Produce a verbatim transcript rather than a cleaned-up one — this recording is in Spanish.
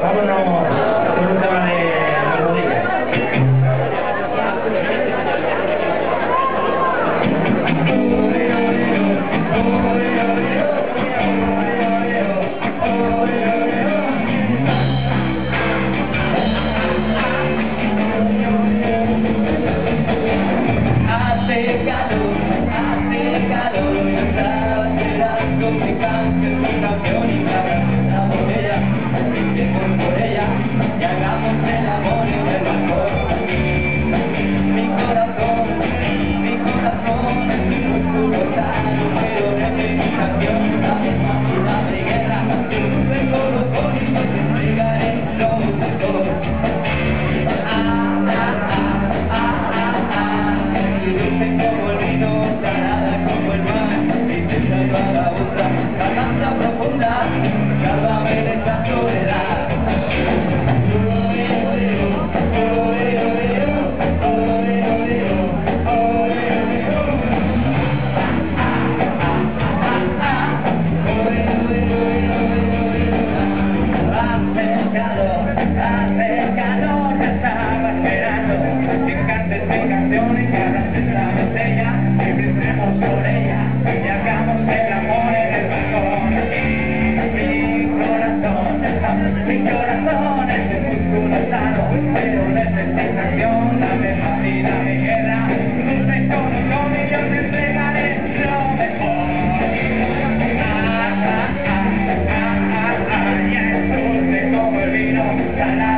Vámonos con un tema de rodillas. Hace calor, hace calor, yo estaba esperando mi canción, mi canción y me abrazo por ella, y voy por ella, y hagamos el amor en el balcón. Mi corazón, mi corazón, es un oscuro estado, pero de mi canción, la misma de guerra, vengo los bonitos, te entregaré lo mejor. Ah, ah, ah, ah, ah, ah, dulce como el vino, salada como el mar, intensa y vagabunda, garganta profunda, sálvame de esta soledad. Hace calor, hace calor, te estaba esperando, que cantes mi canción y que abraces la botella, y brindemos por ella, y hagamos el amor en el balcón. Mi corazón, mi corazón es un músculo sano, pero necesita acción, dame paz y dame guerra, dulce corazón y yo te entregaré lo mejor. Ah, ah, ah, ah, ah, ah, y es dulce como el vino, salado.